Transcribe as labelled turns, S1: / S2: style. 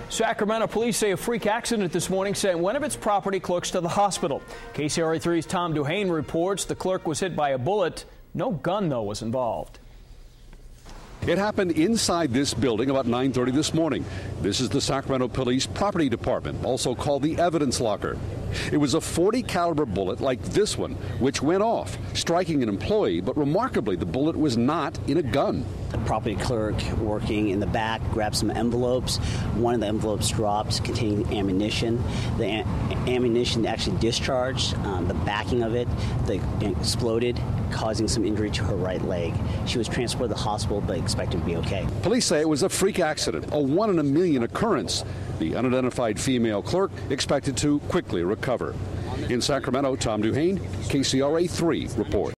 S1: Sacramento police say a freak accident this morning sent one of its property clerks to the hospital. KCRA 3's Tom Duhane reports the clerk was hit by a bullet. No gun, though, was involved.
S2: It happened inside this building about 9:30 this morning. This is the Sacramento Police Property Department, also called the evidence locker. It was a .40 caliber bullet like this one, which went off, striking an employee, but remarkably, the bullet was not in a gun.
S3: The property clerk working in the back grabbed some envelopes. One of the envelopes dropped containing ammunition. The ammunition actually discharged. The backing of it exploded, causing some injury to her right leg. She was transported to the hospital, but expected to be okay.
S2: Police say it was a freak accident, a 1 in a million occurrence. The unidentified female clerk expected to quickly recover. In Sacramento, Tom Duhane, KCRA 3 report.